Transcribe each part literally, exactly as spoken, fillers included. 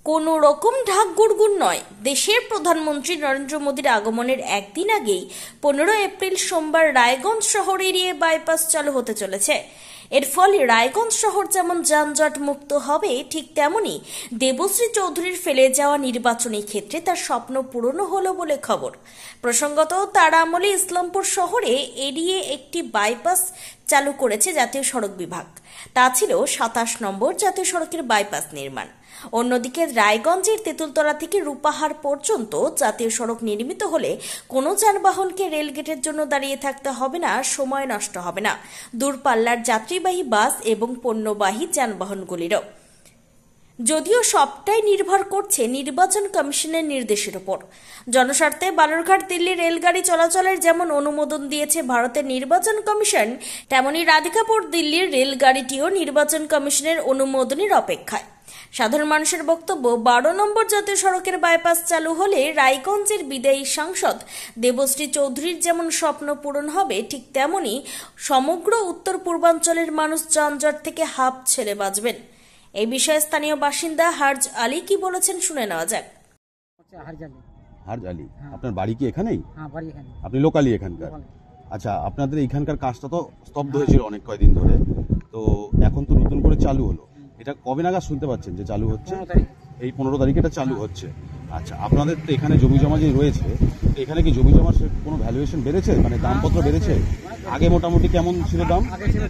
কোনো রকম ঢাক গুড়গুড় নয়। দেশের প্রধানমন্ত্রী নরেন্দ্র মোদীর আগমনের একদিন আগেই পনেরো এপ্রিল সোমবার রায়গঞ্জ শহর এরিয়ে বাইপাস চালু হতে চলেছে। এর ফলে রায়গঞ্জ শহর যেমন যানজট মুক্ত হবে, ঠিক তেমনি দেবশ্রী চৌধুরীর ফেলে যাওয়া নির্বাচনী ক্ষেত্রে তার স্বপ্ন পূরণও হলো বলে খবর। প্রসঙ্গত, তার আমলে ইসলামপুর শহরে এরিয়ে একটি বাইপাস চালু করেছে জাতীয় সড়ক বিভাগ। তা ছিল সাতাশ নম্বর জাতীয় সড়কের বাইপাস নির্মাণ। অন্যদিকে রায়গঞ্জের তেঁতুলতলা থেকে রূপাহার পর্যন্ত জাতীয় সড়ক নির্মিত হলে কোনো যানবাহনকে রেলগেটের জন্য দাঁড়িয়ে থাকতে হবে না, সময় নষ্ট হবে না দূরপাল্লার যাত্রীবাহী বাস এবং পণ্যবাহী যানবাহনগুলিরও। যদিও সবটাই নির্ভর করছে নির্বাচন কমিশনের নির্দেশের উপর। জনস্বার্থে বালুরঘাট দিল্লি রেলগাড়ি চলাচলের যেমন অনুমোদন দিয়েছে ভারতের নির্বাচন কমিশন, তেমনি রাধিকাপুর দিল্লির রেলগাড়িটিও নির্বাচন কমিশনের অনুমোদনের অপেক্ষায়। সাধারণ মানুষের বক্তব্য, বারো নম্বর জাতীয় সড়কের বাইপাস চালু হলে রায়গঞ্জের বিদায়ী সাংসদ দেবশ্রী চৌধুরীর যেমন স্বপ্ন পূরণ হবে, ঠিক তেমনি সমগ্র উত্তর পূর্বাঞ্চলের মানুষ যানজট থেকে হাঁপ ছেড়ে বাঁচবেন। এই বিষয়ে স্থানীয় বাসিন্দা হার্জ আলী কি বলেছেন শুনে নেওয়া যাক। হার্জ আলী, আপনার বাড়ি কি এখানেই? আপনি লোকালি এখানকার? আচ্ছা, আপনাদের এখানকার কাজটা তো স্তব্ধ হয়েছিল অনেক কয়েকদিন ধরে, তো এখন তো নতুন করে চালু হলো। এটা কবে নাগাদ শুনতে পাচ্ছেন যে চালু হচ্ছে? এই পনেরো তারিখে এটা চালু হচ্ছে। আচ্ছা, আপনাদের তো এখানে জমি জমা যে রয়েছে, এখানে কি জমি জমার কোনো ভ্যালুয়েশন বেড়েছে, মানে দামপত্র বেড়েছে? আগে মোটামুটি কেমন ছিল দাম?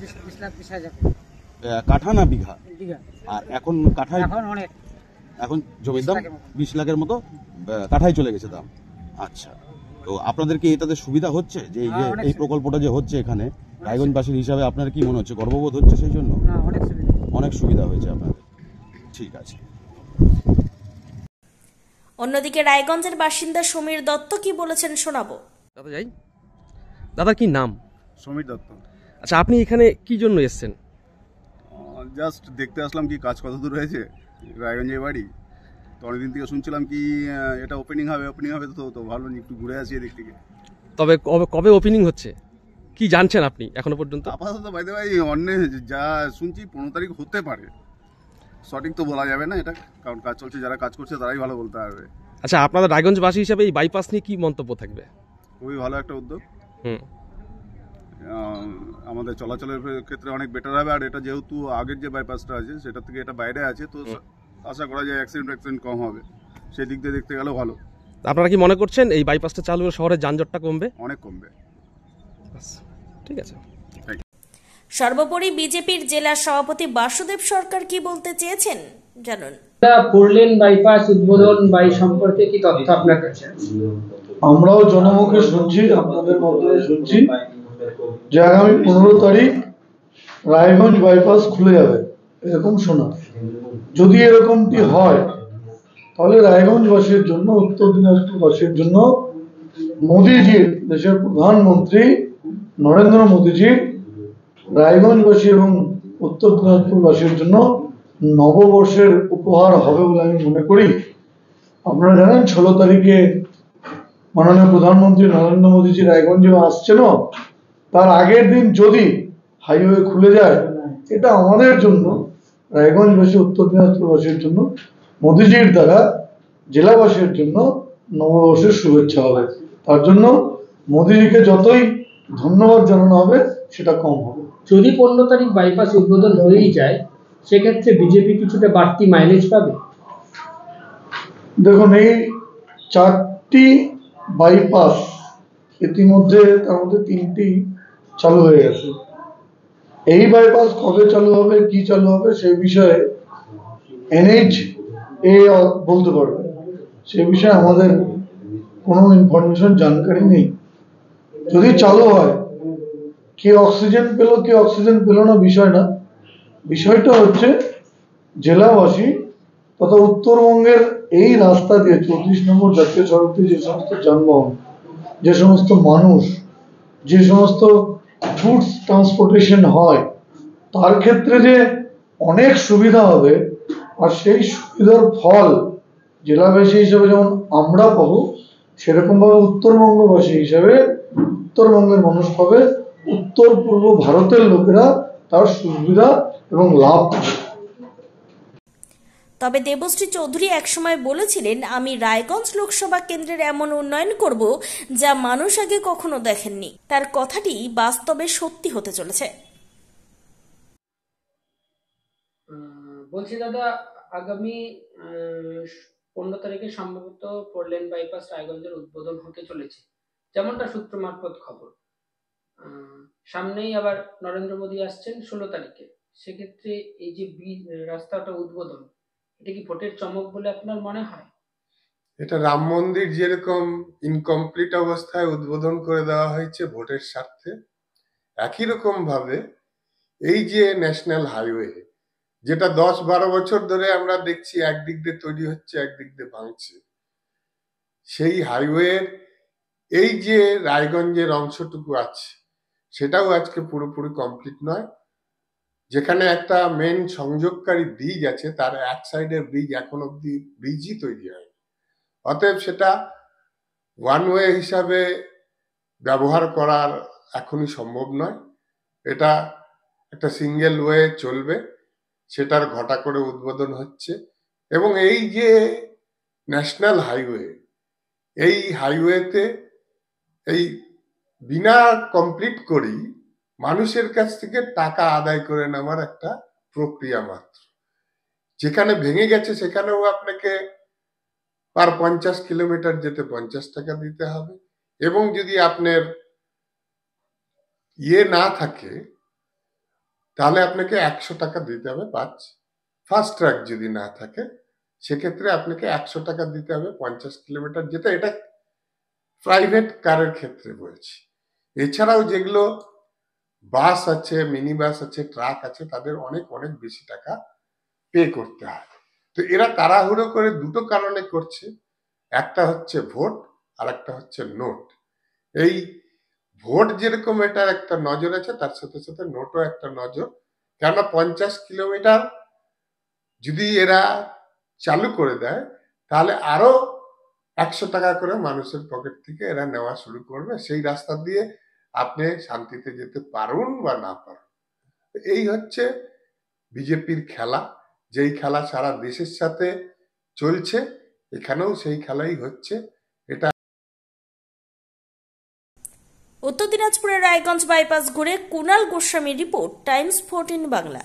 কাঠা না বিঘা? আর এখন কাঠায় এখন জমির দাম বিশ লাখের মতো কাঠায় চলে গেছে দাম। আচ্ছা, তো আপনাদের কি এটাতে সুবিধা হচ্ছে যে এই যে এই প্রকল্পটা যে হচ্ছে এখানে রায়গঞ্জবাসীর হিসাবে আপনার কি মনে হচ্ছে, গর্ববোধ হচ্ছে সেই জন্য? অনেক সুবিধা হয়েছে আপনাদের। ঠিক আছে। অন্যদিকে রায়গঞ্জের বাসিন্দা সমীর দত্ত কি বলেছেন শোনাবো। দাদা যাই দাদা কি নাম? সমীর দত্ত। আচ্ছা, আপনি এখানে কি জন্য এসেছেন? জাস্ট দেখতে আসলাম কি কাজ কত দূর হয়েছে। রায়গঞ্জে বাড়ি, তো অনেকদিন থেকে শুনছিলাম কি এটা ওপেনিং হবে ওপেনিং হবে তো তো ভালো, একটু ঘুরে আসি এদিক থেকে। তবে কবে কবে ওপেনিং হচ্ছে কি জানছেন আপনি এখনো পর্যন্ত? আপাতত বাইরে ভাই অন্য যা শুনছি পনেরো তারিখ হতে পারে, সঠিক তো বলা যাবে না এটা, কারণ কাজ চলছে, যারা কাজ করছে তারাই ভালো বলতে পারবে। আচ্ছা, আপনাদের রায়গঞ্জবাসী হিসাবে এই বাইপাস নিয়ে কি মন্তব্য থাকবে? খুবই ভালো একটা উদ্যোগ। হুম, আমাদের চলাচলের ক্ষেত্রে অনেক বেটার হবে। আর এটা যেহেতু আগের যে বাইপাসটা আছে সেটা থেকে এটা বাইরে আছে, তো আশা করা যায় অ্যাক্সিডেন্ট অ্যাক্সিডেন্ট কম হবে। সেই দিক দিয়ে দেখতে গেলেও ভালো। আপনারা কি মনে করছেন এই বাইপাসটা চালু হলে শহরের যানজটটা কমবে? অনেক কমবে। ঠিক আছে। সর্বোপরি বিজেপির জেলা সভাপতি বাসুদেব সরকার কি বলতে চেয়েছেন জানুন। ফোর লেন বাইপাস উদ্বোধন বাই সম্পর্কে কি তথ্য আপনার কাছে? আমরাও জনমুখে শুনছি, আপনাদের মাধ্যমে শুনছি যে আগামী পনেরো তারিখ রায়গঞ্জ বাইপাস খুলে যাবে, এরকম শোনা। যদি এরকমটি হয় তাহলে রায়গঞ্জবাসীর জন্য, উত্তর দিনাজপুরবাসীর জন্য মোদীজির, দেশের প্রধানমন্ত্রী নরেন্দ্র মোদীজির রায়গঞ্জবাসী এবং উত্তর দিনাজপুরবাসীর জন্য নববর্ষের উপহার হবে বলে আমি মনে করি। আপনারা জানেন ষোলো তারিখে মাননীয় প্রধানমন্ত্রী নরেন্দ্র মোদীজি রায়গঞ্জে আসছেন, তার আগের দিন যদি হাইওয়ে খুলে যায়, এটা আমাদের জন্য, রায়গঞ্জবাসী, উত্তর দিনাজপুরবাসীর জন্য, মোদীজির দ্বারা জেলাবাসীর জন্য নববর্ষের শুভেচ্ছা হবে। তার জন্য মোদীজিকে যতই ধন্যবাদ জানানো হবে সেটা কম হবে। যদি পনেরো তারিখ বাইপাস উদ্বোধন হয়েই যায়, সেক্ষেত্রে বিজেপি কিছুটা বাড়তি মাইলেজ পাবে। দেখুন, এই চারটি বাইপাস ইতিমধ্যে, তার মধ্যে তিনটি চালু হয়ে গেছে। এই বাইপাস কবে চালু হবে, কি চালু হবে, সেই বিষয়ে এনএইচ এ বলতে পারবে। সে বিষয়ে আমাদের কোনো ইনফরমেশন, জানকারি নেই। যদি চালু হয়, কে অক্সিজেন পেল কে অক্সিজেন পেল না বিষয় না, বিষয়টা হচ্ছে জেলাবাসী তথা উত্তরবঙ্গের এই রাস্তা দিয়ে চৌত্রিশ নম্বর জাতীয় সড়ক দিয়ে যে সমস্ত যানবাহন, যে সমস্ত মানুষ, যে সমস্ত গুডস ট্রান্সপোর্টেশন হয়, তার ক্ষেত্রে যে অনেক সুবিধা হবে। আর সেই সুবিধার ফল জেলাবাসী হিসেবে যেমন আমরা পাবো, সেরকম ভাবে উত্তরবঙ্গবাসী হিসেবে উত্তরবঙ্গের মানুষ পাবে, উত্তর পূর্ব ভারতের লোকেরা তার সুবিধা এবং লাভ পাবে। তবে দেবশ্রী চৌধুরী একসময় বলেছিলেন, আমি রায়গঞ্জ লোকসভা কেন্দ্রের এমন উন্নয়ন করব যা মানুষ আগে কখনো দেখেননি। তার কথাটি বাস্তবে সত্যি হতে চলেছে। বলছি দাদা, আগামী পনেরো তারিখে সম্ভবত ফোর লেন বাইপাস রায়গঞ্জের উদ্বোধন হতে চলেছে, যেমনটা সূত্র মারফত খবর। সামনেই আবার নরেন্দ্র মোদী আসছেন ষোলো তারিখে। সেক্ষেত্রে এই যে রাস্তাটা উদ্বোধন, এটা কি ভোটের চমক বলে আপনার মনে হয়? এটা রাম মন্দির যেরকম ইনকমপ্লিট অবস্থায় উদ্বোধন করে দেওয়া হয়েছে ভোটের স্বার্থে, একই রকম ভাবে এই যে ন্যাশনাল হাইওয়ে, যেটা দশ বারো বছর ধরে আমরা দেখছি একদিক দিয়ে তৈরি হচ্ছে একদিক দিয়ে ভাঙছে, সেই হাইওয়ের এই যে রায়গঞ্জের অংশটুকু আছে সেটাও আজকে পুরোপুরি কমপ্লিট নয়। যেখানে একটা মেন সংযোগকারী ব্রিজ আছে, তার এক সাইডের ব্রিজ এখন অব্দি ব্রিজই তৈরি হয়। অতএব সেটা ওয়ান ওয়ে হিসাবে ব্যবহার করার এখনই সম্ভব নয়। এটা একটা সিঙ্গেল ওয়ে চলবে, সেটার ঘটা করে উদ্বোধন হচ্ছে। এবং এই যে ন্যাশনাল হাইওয়ে, এই হাইওয়েতে এই বিনা কমপ্লিট করেই মানুষের কাছ থেকে টাকা আদায় করে নেওয়ার একটা প্রক্রিয়া মাত্র। যেখানে ভেঙে গেছে সেখানেও আপনাকে পার পঞ্চাশ কিলোমিটার যেতে পঞ্চাশ টাকা দিতে হবে, এবং যদি আপনার ইয়ে না থাকে তাহলে আপনাকে একশো টাকা দিতে হবে। পাঁচ ফাস্ট ট্র্যাক যদি না থাকে সেক্ষেত্রে আপনাকে একশো টাকা দিতে হবে পঞ্চাশ কিলোমিটার যেতে। এটা প্রাইভেট কারের ক্ষেত্রে বলছি। এছাড়াও যেগুলো বাস আছে, মিনি বাস আছে, ট্রাক আছে, তাদের অনেক অনেক বেশি টাকা পে করতে হয়। তো এরা তাড়াহুড়ো করে দুটো কারণে করছে, একটা হচ্ছে ভোট আর একটা হচ্ছে নোট। এই ভোট যেরকম এটার একটা নজর আছে, তার সাথে সাথে নোটও একটা নজর। কেননা পঞ্চাশ কিলোমিটার যদি এরা চালু করে দেয় তাহলে আরো একশো টাকা করে মানুষের পকেট থেকে এরা নেওয়া শুরু করবে। সেই রাস্তা দিয়ে আপনি শান্তিতে যেতে পারুন বা না পারুন। এই হচ্ছে বিজেপির খেলা, যেই খেলা সারা দেশের সাথে চলছে, এখানেও সেই খেলাই হচ্ছে। এটা উত্তর দিনাজপুরের রায়গঞ্জ বাইপাস ঘুরে কুণাল গোস্বামীর রিপোর্ট, টাইমস ফোরটিন বাংলা।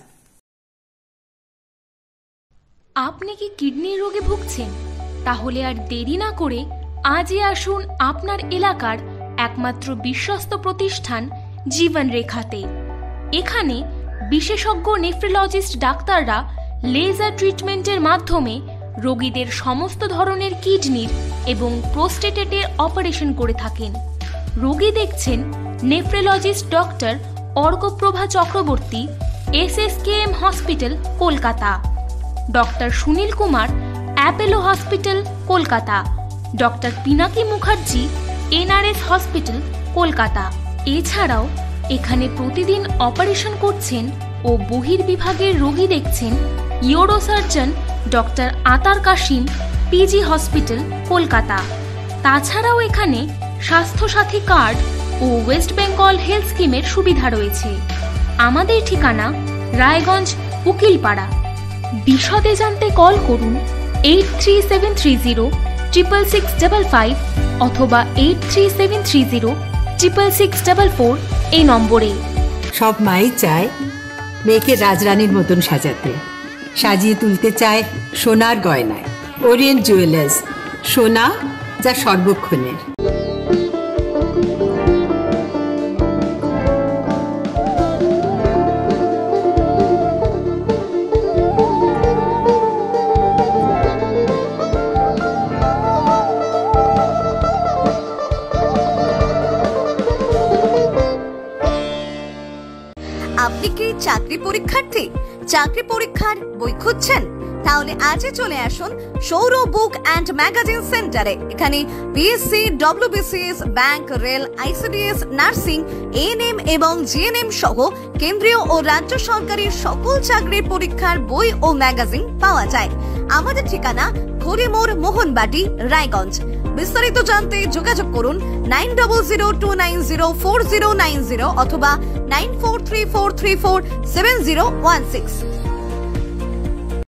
আপনি কি কিডনির রোগে ভুগছেন? তাহলে আর দেরি না করে আজই আসুন আপনার এলাকার একমাত্র বিশ্বস্ত প্রতিষ্ঠান জীবন রেখাতে। এখানে বিশেষজ্ঞ নেফ্রোলজিস্ট ডাক্তাররা লেজার ট্রিটমেন্টের মাধ্যমে রোগীদের সমস্ত ধরনের কিডনির এবং প্রোস্টেটেটের অপারেশন করে থাকেন। রোগী দেখছেন nephrologist doctor Arkaprava Chakraborty, S S K M hospital, Kolkata. Doctor Sunil Kumar, Apollo hospital, Kolkata. Doctor Pinaki Mukherjee, N R S hospital, Kolkata. এছাড়াও এখানে প্রতিদিন অপারেশন করছেন ও বহির্বিভাগের রোগী দেখছেন ইউরোসার্জন ডক্টর আতার কাশিম, পিজি হসপিটাল, কলকাতা। তাছাড়াও এখানে স্বাস্থ্যসাথী কার্ড ও ওয়েস্ট বেঙ্গল হেলথ স্কিমের সুবিধা রয়েছে। আমাদের ঠিকানা রায়গঞ্জ, উকিলপাড়া। বিশদে জানতে কল করুন eight three seven three zero triple six double five অথবা eight three seven three zero triple six double four এই নম্বরে। সব মাই চায় মেয়েকে রাজরানীর মতন সাজাতে, সাজিয়ে তুলতে চায় সোনার গয়নায়। ওরিয়েন্ট জুয়েলার্স, সোনা যা সর্বক্ষণের। আপনি কি চাকরি পরীক্ষার্থী? চাকরি পরীক্ষার বই খুঁজছেন? তাহলে আজই চলে আসুন সৌর বুক অ্যান্ড ম্যাগাজিন সেন্টারে। এখানে BSc, WBCS, bank, rail, ICDS, nursing, ANM এবং জিএনএম সহ কেন্দ্রীয় ও রাজ্য সরকারের সকল চাকরির পরীক্ষার বই ও ম্যাগাজিন পাওয়া যায়। আমাদের ঠিকানা হরিমোড়, মোহনবাটি, রায়গঞ্জ। বিস্তারিত জানতে যোগাযোগ করুন nine double zero two nine zero four zero nine zero অথবা nine four three four three four seven zero one six.